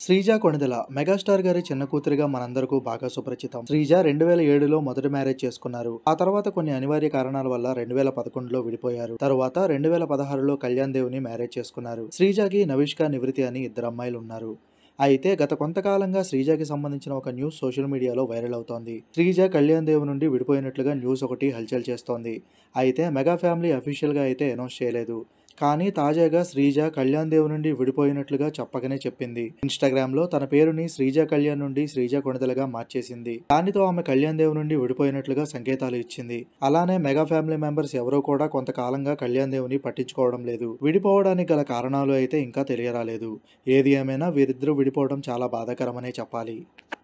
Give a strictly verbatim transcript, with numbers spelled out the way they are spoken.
Sreeja Konidela megastar గారి చిన్న కూతురిగా మనందరకు బాగా సుపరిచితం. శ్రీజ రెండు వేల ఏడులో మొదటి మ్యారేజ్ చేసుకున్నారు. ఆ తర్వాత కొన్ని అనివార్య కారణాల వల్ల రెండు వేల పదకొండులో విడిపోయారు. తరువాత రెండు వేల పదహారులో కళ్యాణ్ దేవుని మ్యారేజ్ చేసుకున్నారు. శ్రీజకి నవిష్క, నివృతి అని ఇద్దరు అమ్మాయిలు ఉన్నారు. అయితే గత కొంతకాలంగా శ్రీజకి సంబంధించిన ఒక న్యూస్ సోషల్ మీడియాలో వైరల్ అవుతోంది. శ్రీజ కళ్యాణ్ దేవ్ నుండి విడిపోయినట్లుగా న్యూస్ ఒకటి హల్చల్ చేస్తోంది. అయితే మెగా ఫ్యామిలీ అఫీషియల్ గా అయితే అనౌన్స్ చేయలేదు. కానీ తాజాగా శ్రీజ కళ్యాణ్ దేవ్ నుండి విడిపోయినట్లుగా చెప్పకనే చెప్పింది. ఇన్స్టాగ్రామ్ లో తన పేరుని శ్రీజ కళ్యాణ్ నుండి శ్రీజ కొణిదెలగా మార్చేసింది. దానితో ఆమె కళ్యాణ్ దేవ్ నుండి విడిపోయినట్లుగా సంకేతాలు ఇచ్చింది. అలానే మెగా ఫ్యామిలీ మెంబర్స్ ఎవరూ కూడా కొంతకాలంగా కళ్యాణ్ దేవుని పట్టించుకోవడం లేదు. విడిపోవడానికి గల కారణాలు అయితే ఇంకా తెలియరాలేదు. ఏది ఏమైనా వీరిద్దరూ విడిపోవడం చాలా బాధాకరమనే చెప్పాలి.